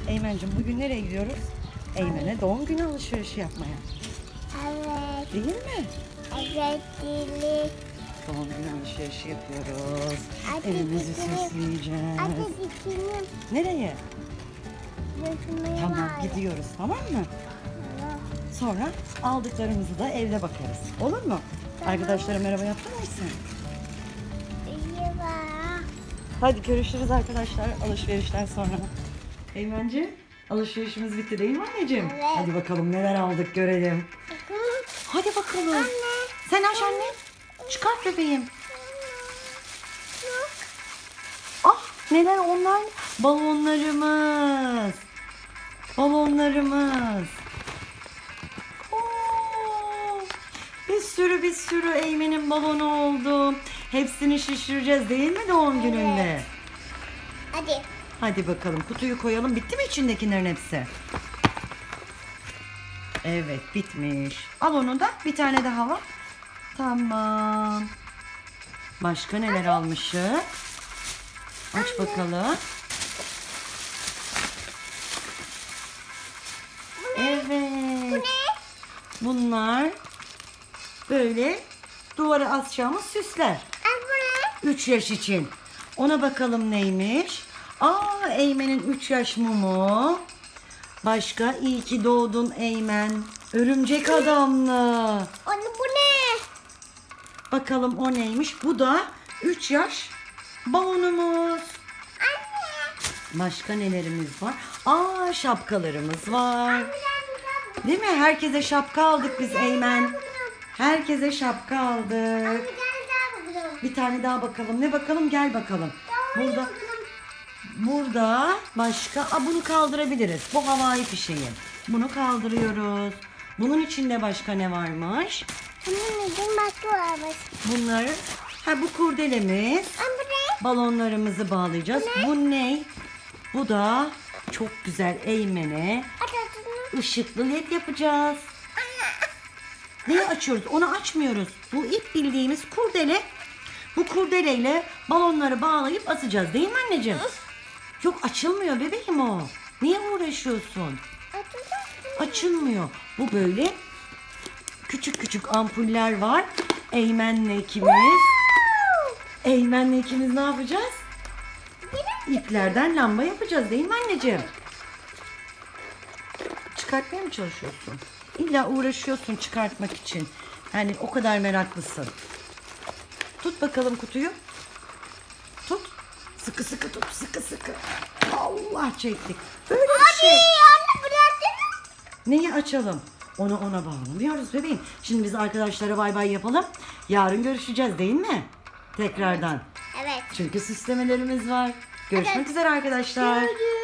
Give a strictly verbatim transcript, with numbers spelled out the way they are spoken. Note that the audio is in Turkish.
Eymen'cim bugün nereye gidiyoruz? Eymen'e doğum günü alışverişi yapmaya. Evet. Değil mi? Evet değil. Doğum günü alışverişi yapıyoruz. Hadi Evimizi gidelim. süsleyeceğiz. Hadi gidelim. Nereye? Götürmeye Tamam var. gidiyoruz, tamam mı? Tamam. Sonra aldıklarımızı da evde bakarız. Olur mu? Tamam. Arkadaşlara merhaba yaptın mı sen? İyi var. Hadi görüşürüz arkadaşlar alışverişten sonra. Eymenci, alışverişimiz bitti değil mi anneciğim? Evet. Hadi bakalım neler aldık görelim. Bakın. Hadi bakalım. Anne. Sen aç anne. Çıkart bebeğim. Yok. Ah neler onlar? Balonlarımız. Balonlarımız. Oo, bir sürü bir sürü Eymen'in balonu oldu. Hepsini şişireceğiz değil mi doğum gününde? Hadi. Hadi bakalım kutuyu koyalım. Bitti mi içindekilerin hepsi? Evet bitmiş. Al onu da bir tane daha var. Tamam. Başka neler almışız? Aç bakalım. Evet. Bunlar böyle duvara asacağımız süsler. Al bunu. üç yaş için. Ona bakalım neymiş? Aa Eymen'in üç yaş mumu. Başka iyi ki doğdun Eymen. Örümcek adamlı. Anne bu ne? Bakalım o neymiş? Bu da üç yaş balonumuz. Anne. Başka nelerimiz var? Aa şapkalarımız var. Güzel güzel. Değil mi? Herkese şapka aldık biz Eymen. Herkese şapka aldık. Bir tane daha bakalım. Bir tane daha bakalım. Ne bakalım? Gel bakalım. Burada Bakalım. burada başka Aa, bunu kaldırabiliriz. Bu havai fişeği. Bunu kaldırıyoruz. Bunun içinde başka ne varmış? Bunun için başka varmış. Bunlar ha bu kurdelemiz. Anne bu ne? Balonlarımızı bağlayacağız. Bu ne? Bu da çok güzel Eymen'e Aç aç şunu. ışıklı led yapacağız. Neyi açıyoruz? Onu açmıyoruz. Bu ip bildiğimiz kurdele. Bu kurdeleyle balonları bağlayıp asacağız. Değil mi anneciğim? Yok açılmıyor bebeğim o. Niye uğraşıyorsun? Aç aç. Açılmıyor. Bu böyle küçük küçük ampuller var. Eymen'le ikimiz. Eymen'le ikimiz ne yapacağız? İplerden lamba yapacağız değil mi anneciğim? Çıkartmaya mı çalışıyorsun? İlla uğraşıyorsun çıkartmak için. Yani o kadar meraklısın. Tut bakalım kutuyu. Tut. Sıkı sıkı tut. Sıkı sıkı. Allah çektik. Böyle bir şey. Anne bıraktın. Neyi açalım? Onu ona bağlamıyoruz bebeğim. Şimdi biz arkadaşlara bay bay yapalım. Yarın görüşeceğiz değil mi? Tekrardan. Evet. Çünkü süslemelerimiz var. Görüşmek Evet. üzere arkadaşlar. Görüşürüz.